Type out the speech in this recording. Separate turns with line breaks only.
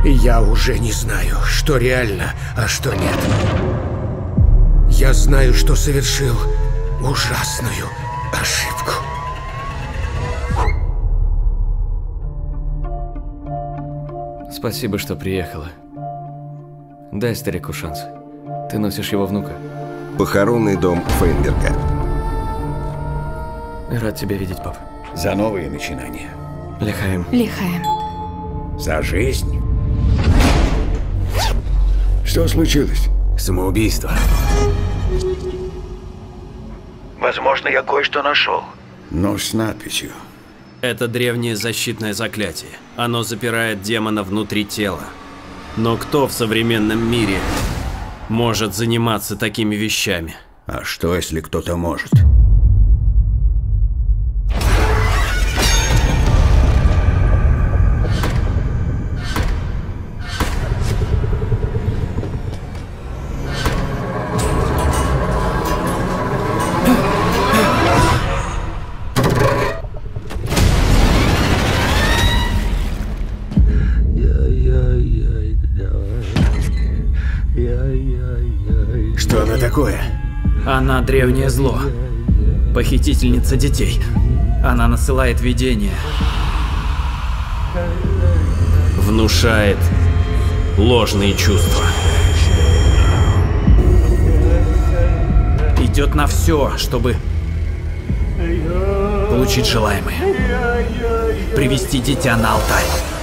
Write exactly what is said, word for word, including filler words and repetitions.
Я уже не знаю, что реально, а что нет. Я знаю, что совершил ужасную ошибку.
Спасибо, что приехала. Дай старику шанс. Ты носишь его внука.
Похоронный дом Фейнберга.
Рад тебя видеть, пап.
За новые начинания.
Лихаем.
Лихаем.
За жизнь. Что случилось?
Самоубийство.
Возможно, я кое-что нашел.
Но с надписью.
Это древнее защитное заклятие. Оно запирает демона внутри тела. Но кто в современном мире может заниматься такими вещами?
А что, если кто-то может?
Что она такое?
Она древнее зло. Похитительница детей. Она насылает видения. Внушает ложные чувства. Идет на все, чтобы получить желаемое. Привести дитя на алтарь.